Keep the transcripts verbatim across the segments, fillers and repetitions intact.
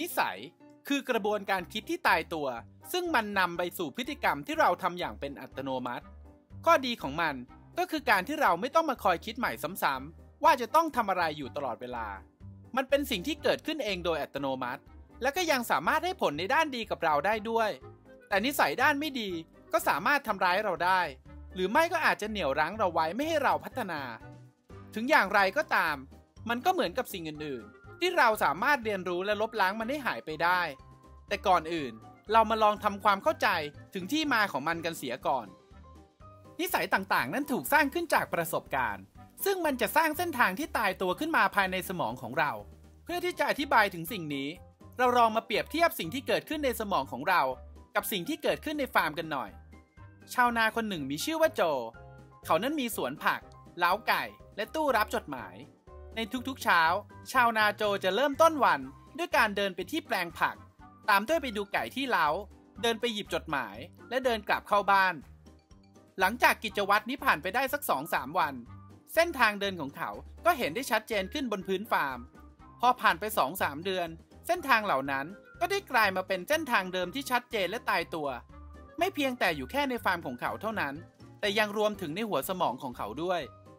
นิสัยคือกระบวนการคิดที่ตายตัวซึ่งมันนำไปสู่พฤติกรรมที่เราทำอย่างเป็นอัตโนมัติข้อดีของมันก็คือการที่เราไม่ต้องมาคอยคิดใหม่ซ้ำๆว่าจะต้องทำอะไรอยู่ตลอดเวลามันเป็นสิ่งที่เกิดขึ้นเองโดยอัตโนมัติและก็ยังสามารถให้ผลในด้านดีกับเราได้ด้วยแต่นิสัยด้านไม่ดีก็สามารถทำร้ายเราได้หรือไม่ก็อาจจะเหนี่ยวรั้งเราไว้ไม่ให้เราพัฒนาถึงอย่างไรก็ตามมันก็เหมือนกับสิ่งอื่นๆที่เราสามารถเรียนรู้และลบล้างมันให้หายไปได้แต่ก่อนอื่นเรามาลองทำความเข้าใจถึงที่มาของมันกันเสียก่อนนิสัยต่างๆนั้นถูกสร้างขึ้นจากประสบการณ์ซึ่งมันจะสร้างเส้นทางที่ตายตัวขึ้นมาภายในสมองของเราเพื่อที่จะอธิบายถึงสิ่งนี้เราลองมาเปรียบเทียบสิ่งที่เกิดขึ้นในสมองของเรากับสิ่งที่เกิดขึ้นในฟาร์มกันหน่อยชาวนาคนหนึ่งมีชื่อว่าโจเขานั้นมีสวนผักเล้าไก่และตู้รับจดหมายในทุกๆเช้าชาวนาโจจะเริ่มต้นวันด้วยการเดินไปที่แปลงผักตามด้วยไปดูไก่ที่เล้าเดินไปหยิบจดหมายและเดินกลับเข้าบ้านหลังจากกิจวัตรนี้ผ่านไปได้สัก สองถึงสาม วันเส้นทางเดินของเขาก็เห็นได้ชัดเจนขึ้นบนพื้นฟาร์มพอผ่านไป สองถึงสาม เดือนเส้นทางเหล่านั้นก็ได้กลายมาเป็นเส้นทางเดิมที่ชัดเจนและตายตัวไม่เพียงแต่อยู่แค่ในฟาร์มของเขาเท่านั้นแต่ยังรวมถึงในหัวสมองของเขาด้วย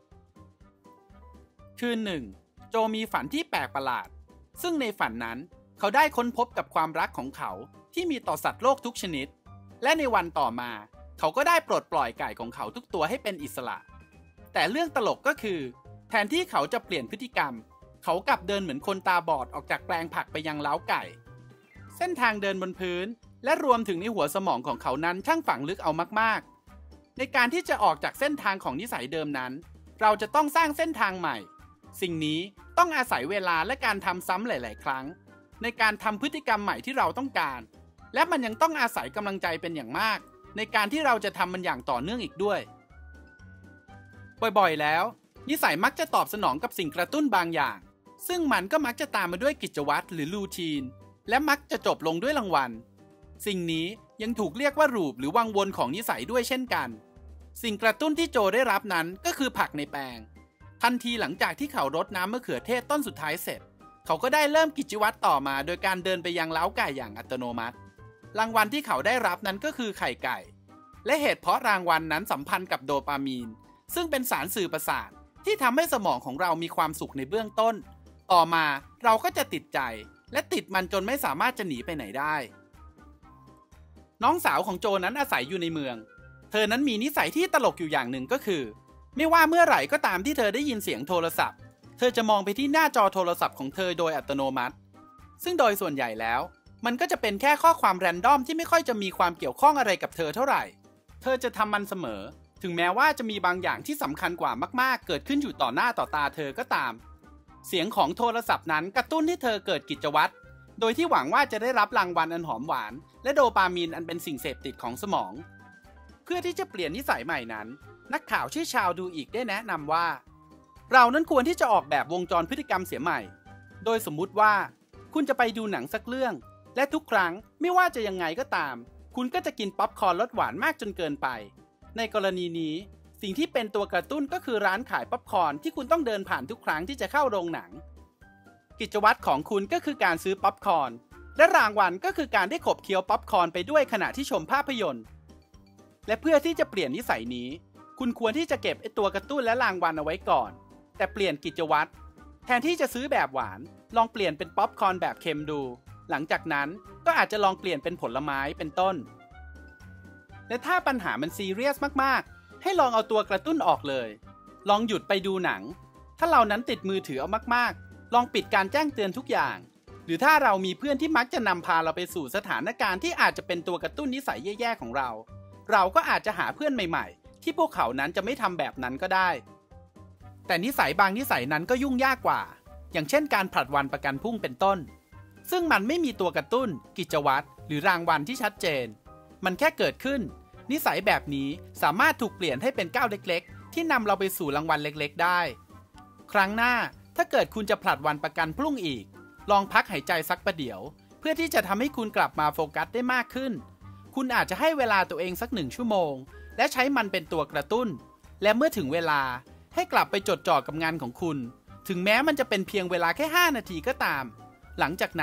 คืนหนึ่งโจมีฝันที่แปลกประหลาดซึ่งในฝันนั้นเขาได้ค้นพบกับความรักของเขาที่มีต่อสัตว์โลกทุกชนิดและในวันต่อมาเขาก็ได้ปลดปล่อยไก่ของเขาทุกตัวให้เป็นอิสระแต่เรื่องตลกก็คือแทนที่เขาจะเปลี่ยนพฤติกรรมเขากลับเดินเหมือนคนตาบอดออกจากแปลงผักไปยังเล้าไก่เส้นทางเดินบนพื้นและรวมถึงในหัวสมองของเขานั้นช่างฝังลึกเอามากๆในการที่จะออกจากเส้นทางของนิสัยเดิมนั้นเราจะต้องสร้างเส้นทางใหม่สิ่งนี้ต้องอาศัยเวลาและการทำซ้ำหลายๆครั้งในการทำพฤติกรรมใหม่ที่เราต้องการและมันยังต้องอาศัยกำลังใจเป็นอย่างมากในการที่เราจะทำมันอย่างต่อเนื่องอีกด้วยบ่อยๆแล้วนิสัยมักจะตอบสนองกับสิ่งกระตุ้นบางอย่างซึ่งมันก็มักจะตามมาด้วยกิจวัตรหรือรูทีนและมักจะจบลงด้วยรางวัลสิ่งนี้ยังถูกเรียกว่ารูปหรือวังวนของนิสัยด้วยเช่นกันสิ่งกระตุ้นที่โจได้รับนั้นก็คือผักในแปลงทันทีหลังจากที่เขารดน้ำมะเขือเทศต้นสุดท้ายเสร็จเขาก็ได้เริ่มกิจวัตรต่อมาโดยการเดินไปยังเล้าไก่อย่างอัตโนมัติรางวัลที่เขาได้รับนั้นก็คือไข่ไก่และเหตุเพราะรางวัลนั้นสัมพันธ์กับโดปามีนซึ่งเป็นสารสื่อประสาทที่ทำให้สมองของเรามีความสุขในเบื้องต้นต่อมาเราก็จะติดใจและติดมันจนไม่สามารถจะหนีไปไหนได้น้องสาวของโจนั้นอาศัยอยู่ในเมืองเธอนั้นมีนิสัยที่ตลกอยู่อย่างหนึ่งก็คือไม่ว่าเมื่อไหร่ก็ตามที่เธอได้ยินเสียงโทรศัพท์เธอจะมองไปที่หน้าจอโทรศัพท์ของเธอโดยอัตโนมัติซึ่งโดยส่วนใหญ่แล้วมันก็จะเป็นแค่ข้อความแรนดอมที่ไม่ค่อยจะมีความเกี่ยวข้องอะไรกับเธอเท่าไหร่เธอจะทำมันเสมอถึงแม้ว่าจะมีบางอย่างที่สำคัญกว่ามากๆเกิดขึ้นอยู่ต่อหน้าต่อตาเธอก็ตามเสียงของโทรศัพท์นั้นกระตุ้นให้เธอเกิดกิจวัตรโดยที่หวังว่าจะได้รับรางวัลอันหอมหวานและโดปามีนอันเป็นสิ่งเสพติดของสมองเพื่อที่จะเปลี่ยนนิสัยใหม่นั้นนักข่าวชื่อชาวดูอีกได้แนะนำว่าเรานั้นควรที่จะออกแบบวงจรพฤติกรรมเสียใหม่โดยสมมุติว่าคุณจะไปดูหนังสักเรื่องและทุกครั้งไม่ว่าจะยังไงก็ตามคุณก็จะกินป๊อปคอร์นรสหวานมากจนเกินไปในกรณีนี้สิ่งที่เป็นตัวกระตุ้นก็คือร้านขายป๊อปคอร์นที่คุณต้องเดินผ่านทุกครั้งที่จะเข้าโรงหนังกิจวัตรของคุณก็คือการซื้อป๊อปคอร์นและรางวัลก็คือการได้ขบเคี้ยวป๊อปคอร์นไปด้วยขณะที่ชมภาพยนตร์และเพื่อที่จะเปลี่ยนนิสัยนี้คุณควรที่จะเก็บไอ้ตัวกระตุ้นและรางวัลเอาไว้ก่อนแต่เปลี่ยนกิจวัตรแทนที่จะซื้อแบบหวานลองเปลี่ยนเป็นป๊อปคอร์นแบบเค็มดูหลังจากนั้นก็อาจจะลองเปลี่ยนเป็นผลไม้เป็นต้นและถ้าปัญหามันซีเรียสมากๆให้ลองเอาตัวกระตุ้นออกเลยลองหยุดไปดูหนังถ้าเรานั้นติดมือถือเอามากๆลองปิดการแจ้งเตือนทุกอย่างหรือถ้าเรามีเพื่อนที่มักจะนำพาเราไปสู่สถานการณ์ที่อาจจะเป็นตัวกระตุ้นนิสัยแย่ๆของเราเราก็อาจจะหาเพื่อนใหม่ๆที่พวกเขานั้นจะไม่ทำแบบนั้นก็ได้แต่นิสัยบางนิสัยนั้นก็ยุ่งยากกว่าอย่างเช่นการผลัดวันประกันพรุ่งเป็นต้นซึ่งมันไม่มีตัวกระตุ้นกิจวัตรหรือรางวัลที่ชัดเจนมันแค่เกิดขึ้นนิสัยแบบนี้สามารถถูกเปลี่ยนให้เป็นก้าวเล็กๆที่นำเราไปสู่รางวัลเล็กๆได้ครั้งหน้าถ้าเกิดคุณจะผลัดวันประกันพรุ่งอีกลองพักหายใจสักประเดี๋ยวเพื่อที่จะทำให้คุณกลับมาโฟกัสได้มากขึ้นคุณอาจจะให้เวลาตัวเองสักหนึ่งชั่วโมงและใช้มันเป็นตัวกระตุ้นและเมื่อถึงเวลาให้กลับไปจดจ่อกับงานของคุณถึงแม้มันจะเป็นเพียงเวลาแค่ห้านาทีก็ตามหลังจากนั้น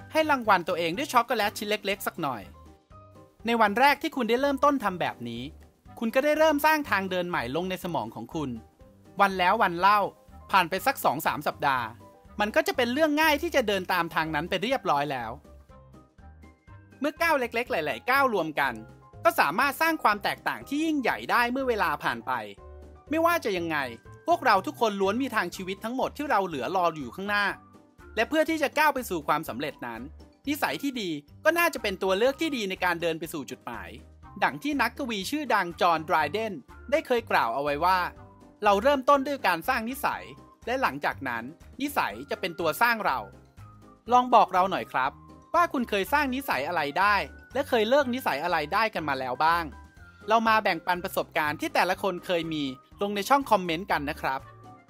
ให้รางวัลตัวเองด้วยช็อกโกแลตชิ้นเล็กๆสักหน่อยในวันแรกที่คุณได้เริ่มต้นทำแบบนี้คุณก็ได้เริ่มสร้างทางเดินใหม่ลงในสมองของคุณวันแล้ววันเล่าผ่านไปสัก สองถึงสาม สัปดาห์มันก็จะเป็นเรื่องง่ายที่จะเดินตามทางนั้นไปเรียบร้อยแล้วเมื่อก้าวเล็กๆหลายๆก้าวรวมกันก็สามารถสร้างความแตกต่างที่ยิ่งใหญ่ได้เมื่อเวลาผ่านไปไม่ว่าจะยังไงพวกเราทุกคนล้วนมีทางชีวิตทั้งหมดที่เราเหลือรออยู่ข้างหน้าและเพื่อที่จะก้าวไปสู่ความสำเร็จนั้นนิสัยที่ดีก็น่าจะเป็นตัวเลือกที่ดีในการเดินไปสู่จุดหมายดังที่นักกวีชื่อดังจอห์น ไดรเดนได้เคยกล่าวเอาไว้ว่าเราเริ่มต้นด้วยการสร้างนิสัยและหลังจากนั้นนิสัยจะเป็นตัวสร้างเราลองบอกเราหน่อยครับว่าคุณเคยสร้างนิสัยอะไรได้และเคยเลิกนิสัยอะไรได้กันมาแล้วบ้างเรามาแบ่งปันประสบการณ์ที่แต่ละคนเคยมีลงในช่องคอมเมนต์กันนะครับ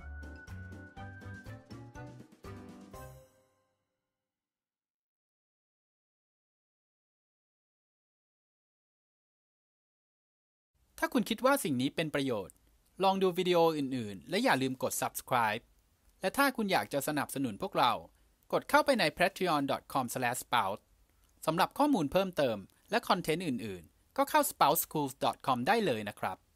ถ้าคุณคิดว่าสิ่งนี้เป็นประโยชน์ลองดูวิดีโออื่นๆและอย่าลืมกด ซับสไครบ์ และถ้าคุณอยากจะสนับสนุนพวกเรากดเข้าไปใน แพทรีออน ดอท คอม สแลช สเปาท์ สำหรับข้อมูลเพิ่มเติมและคอนเทนต์อื่นๆก็เข้า สเปาท์ สคูลส์ ดอท คอม ได้เลยนะครับ